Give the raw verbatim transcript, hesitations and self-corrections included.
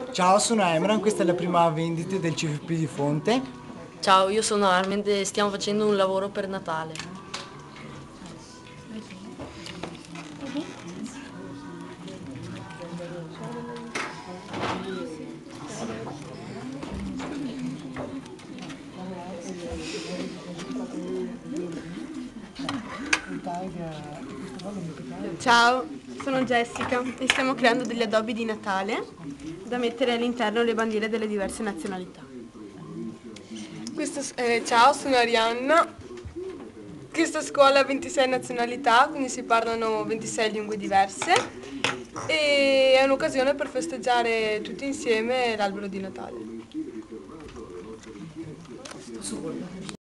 Ciao, sono Emran, questa è la prima vendita del C F P di Fonte. Ciao, io sono Armin e stiamo facendo un lavoro per Natale. Ciao, sono Jessica e stiamo creando degli addobbi di Natale da mettere all'interno le bandiere delle diverse nazionalità. Questa, eh, ciao, sono Arianna. Questa scuola ha ventisei nazionalità, quindi si parlano ventisei lingue diverse e è un'occasione per festeggiare tutti insieme l'albero di Natale.